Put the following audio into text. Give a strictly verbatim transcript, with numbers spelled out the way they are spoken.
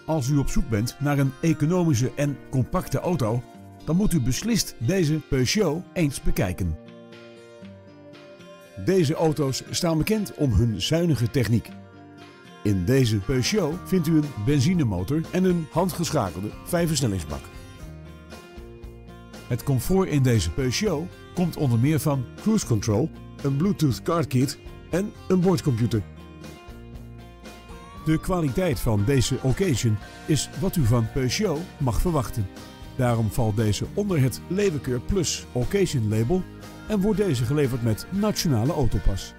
Als u op zoek bent naar een economische en compacte auto, dan moet u beslist deze Peugeot eens bekijken. Deze auto's staan bekend om hun zuinige techniek. In deze Peugeot vindt u een benzinemotor en een handgeschakelde vijfversnellingsbak. Het comfort in deze Peugeot komt onder meer van cruise control, een Bluetooth car kit en een boordcomputer. De kwaliteit van deze occasion is wat u van Peugeot mag verwachten. Daarom valt deze onder het Leeuwenkeur Plus Occasion label en wordt deze geleverd met Nationale Autopas.